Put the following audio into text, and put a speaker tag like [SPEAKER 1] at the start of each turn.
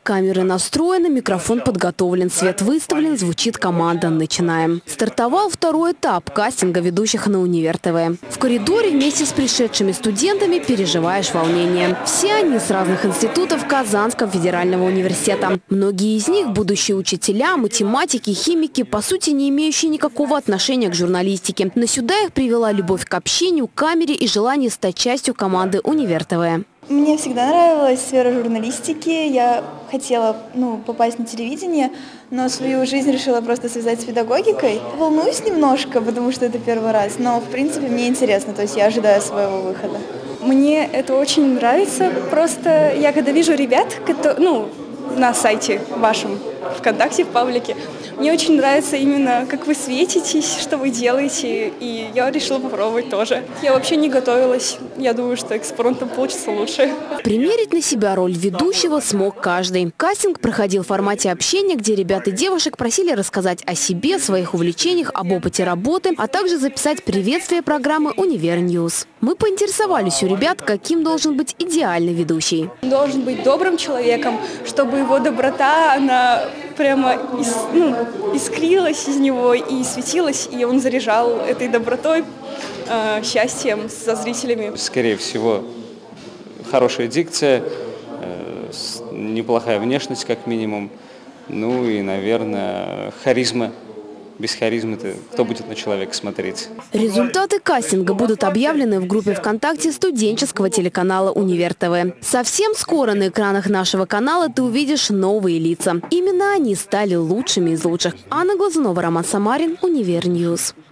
[SPEAKER 1] Камеры настроены, микрофон подготовлен, свет выставлен, звучит команда «Начинаем». Стартовал второй этап кастинга ведущих на Универ ТВ. В коридоре вместе с пришедшими студентами переживаешь волнение. Все они с разных институтов Казанского федерального университета. Многие из них – будущие учителя, математики, химики, по сути не имеющие никакого отношения к журналистике. Но сюда их привела любовь к общению, камере и желание стать частью команды Универ ТВ.
[SPEAKER 2] Мне всегда нравилась сфера журналистики. Я хотела попасть на телевидение, но свою жизнь решила просто связать с педагогикой. Волнуюсь немножко, потому что это первый раз, но в принципе мне интересно, то есть я ожидаю своего выхода.
[SPEAKER 3] Мне это очень нравится. Просто я когда вижу ребят, на сайте вашем, ВКонтакте, в паблике, мне очень нравится именно, как вы светитесь, что вы делаете, и я решила попробовать тоже. Я вообще не готовилась, я думаю, что экспромтом получится лучше.
[SPEAKER 1] Примерить на себя роль ведущего смог каждый. Кастинг проходил в формате общения, где ребят и девушек просили рассказать о себе, своих увлечениях, об опыте работы, а также записать приветствие программы «Универ Ньюс». Мы поинтересовались у ребят, каким должен быть идеальный ведущий.
[SPEAKER 3] Он должен быть добрым человеком, чтобы его доброта, она прямо искрилась из него и светилась, и он заряжал этой добротой, счастьем со зрителями.
[SPEAKER 4] Скорее всего, хорошая дикция, неплохая внешность как минимум, ну и, наверное, харизма. Без харизмы-то кто будет на человека смотреть?
[SPEAKER 1] Результаты кастинга будут объявлены в группе ВКонтакте студенческого телеканала Универ ТВ. Совсем скоро на экранах нашего канала ты увидишь новые лица. Именно они стали лучшими из лучших. Анна Глазунова, Роман Самарин, Универ Ньюс.